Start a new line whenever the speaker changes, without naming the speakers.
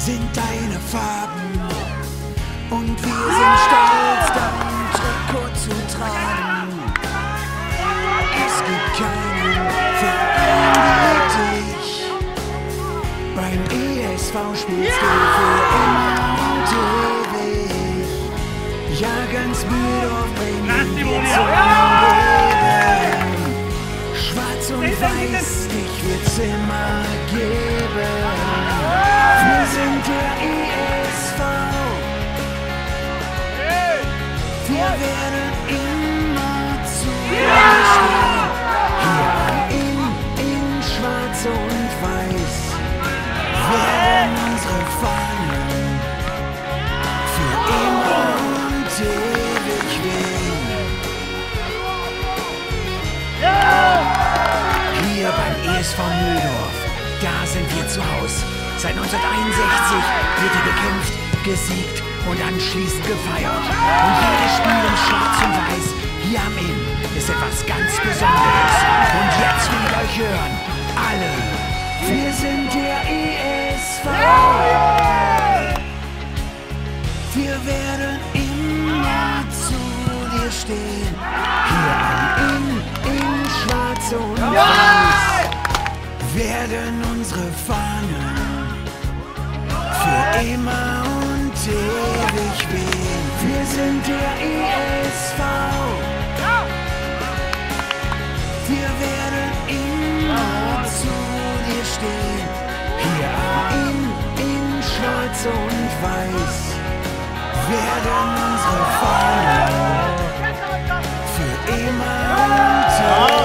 sind deine Farben und wir sind stolz, dein Trikot zu tragen. Es gibt keinen Verein wie dich. Beim ESV spielst du für immer und ewig. Ja, ganz Mühldorf bringen wir zum Leben. Schwarz und weiß, dich wird's immer geben. Wir sind der ESV. Wir werden immer zu dir stehen. Hier in Schwarz und Weiß werden unsere Fahnen für immer und ewig wehen. Hier beim ESV Mühldorf, da sind wir zu Hause. Seit 1961 wird hier gekämpft, gesiegt und anschließend gefeiert. Und jedes Spiel in Schwarz und Weiß hier am Inn ist etwas ganz Besonderes. Und jetzt will ich euch hören, alle, wir sind der ESV. Wir werden immer zu dir stehen. Hier am Inn in Schwarz und Weiß werden unsere Fahnen für immer und ewig wehen. Wir sind der ESV. Wir werden immer zu dir stehen. Hier am Inn in Schwarz und Weiß werden unsere Fahnen für immer und ewig.